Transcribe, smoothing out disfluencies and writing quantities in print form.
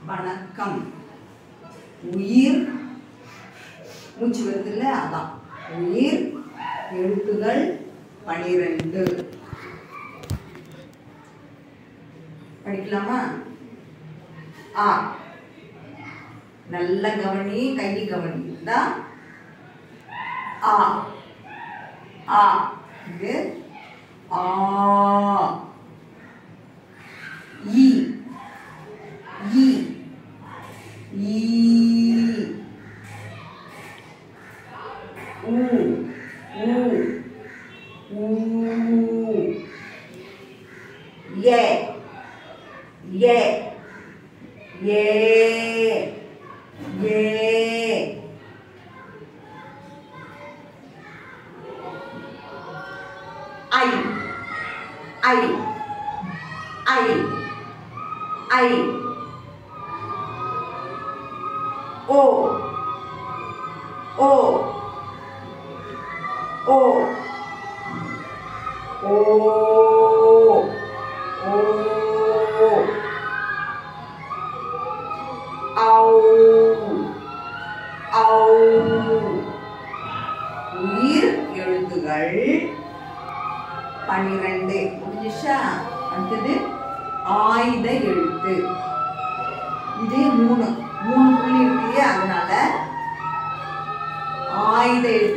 வணக்கம். உயிர் மூச்சு வருது இல்ல, அதான் உயிர். எழுத்துகள் 12. படிக்கலாமா? ஆ. நல்ல கவனி, கை கவனி. ஆ ஆ இது ஆ. ஈ ஈ ஈ. ஊ ஊ ஊ. ஏ ஏ ஏ ஏ. ஐ ஐ ஐ ஐ. ஓ ஓ ஓ ஓ ஓ. ஔ ஔ. உயிர் எழுத்துகள் 12 முடிஞ்சிச்சா? அடுத்தது ஆயுத எழுத்து. இது 3 புள்ளி இருக்கு, அதனால ஆயுத எழுத்து